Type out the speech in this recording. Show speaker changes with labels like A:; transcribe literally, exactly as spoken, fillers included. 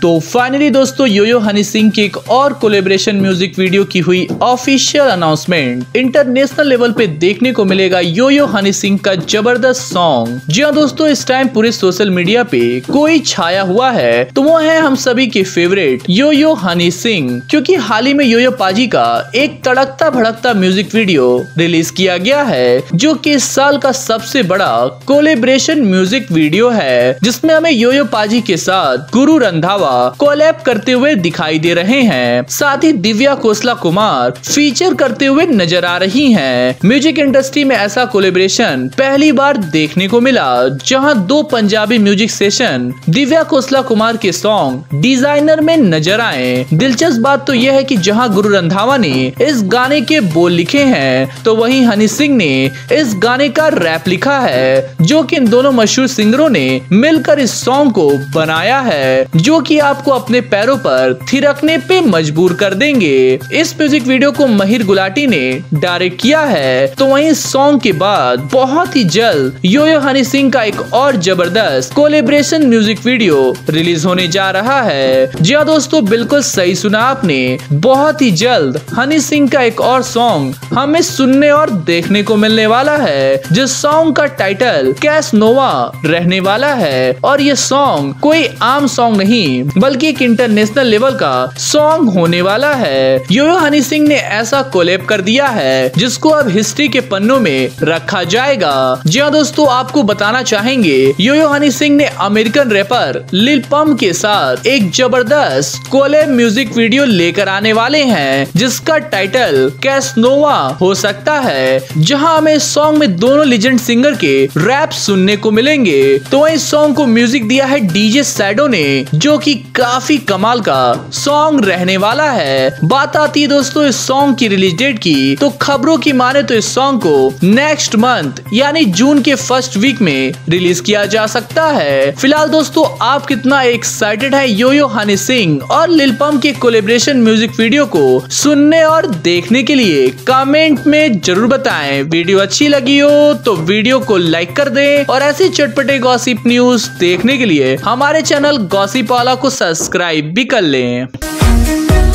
A: तो फाइनली दोस्तों योयो हनी सिंह की एक और कोलैबोरेशन म्यूजिक वीडियो की हुई ऑफिशियल अनाउंसमेंट। इंटरनेशनल लेवल पे देखने को मिलेगा योयो हनी सिंह का जबरदस्त सॉन्ग। जी हाँ दोस्तों, इस टाइम पूरे सोशल मीडिया पे कोई छाया हुआ है तो वो है हम सभी के फेवरेट योयो हनी सिंह, क्योंकि हाल ही में योयो पाजी का एक तड़कता भड़कता म्यूजिक वीडियो रिलीज किया गया है, जो कि इस साल का सबसे बड़ा कोलैबोरेशन म्यूजिक वीडियो है, जिसमें हमें योयो पाजी के साथ गुरु रंधावा कोलैब करते हुए दिखाई दे रहे हैं। साथ ही दिव्या खोसला कुमार फीचर करते हुए नजर आ रही हैं। म्यूजिक इंडस्ट्री में ऐसा कोलैबोरेशन पहली बार देखने को मिला, जहां दो पंजाबी म्यूजिक सेशन दिव्या खोसला कुमार के सॉन्ग डिजाइनर में नजर आए। दिलचस्प बात तो यह है कि जहां गुरु रंधावा ने इस गाने के बोल लिखे हैं तो वहीं हनी सिंह ने इस गाने का रैप लिखा है, जो कि इन दोनों मशहूर सिंगरों ने मिलकर इस सॉन्ग को बनाया है, जो कि आपको अपने पैरों पर थिरकने पे मजबूर कर देंगे। इस म्यूजिक वीडियो को महिर गुलाटी ने डायरेक्ट किया है। तो वहीं सॉन्ग के बाद बहुत ही जल्द योयो हनी सिंह का एक और जबरदस्त कोलैबोरेशन म्यूजिक वीडियो रिलीज होने जा रहा है। जी हाँ दोस्तों, बिल्कुल सही सुना आपने, बहुत ही जल्द हनी सिंह का एक और सॉन्ग हमें सुनने और देखने को मिलने वाला है, जिस सॉन्ग का टाइटल कैसनोवा रहने वाला है। और ये सॉन्ग कोई आम सॉन्ग नहीं बल्कि एक इंटरनेशनल लेवल का सॉन्ग होने वाला है। योयो हनी सिंह ने ऐसा कोलैब कर दिया है जिसको अब हिस्ट्री के पन्नों में रखा जाएगा। जी हाँ दोस्तों, आपको बताना चाहेंगे योयो हनी सिंह ने अमेरिकन रैपर लिल पंप के साथ एक जबरदस्त कोलैब म्यूजिक वीडियो लेकर आने वाले हैं, जिसका टाइटल कैसनोवा हो सकता है, जहां हमें सॉन्ग में दोनों लेजेंड सिंगर के रैप सुनने को मिलेंगे। तो इस सॉन्ग को म्यूजिक दिया है डीजे सैडो ने, जो कि काफी कमाल का सॉन्ग रहने वाला है। बात आती है दोस्तों इस सॉन्ग की रिलीज डेट की, तो खबरों की माने तो इस सॉन्ग को नेक्स्ट मंथ यानी जून के फर्स्ट वीक में रिलीज किया जा सकता है। फिलहाल दोस्तों, आप कितना एक्साइटेड है योयो हनी सिंह और लिल पंप के कोलैबोरेशन म्यूजिक वीडियो को सुनने और देखने के लिए कमेंट में जरूर बताएं। वीडियो अच्छी लगी हो तो वीडियो को लाइक कर दें और ऐसे चटपटे गॉसिप न्यूज देखने के लिए हमारे चैनल गॉसिप वाला को सब्सक्राइब भी कर लें।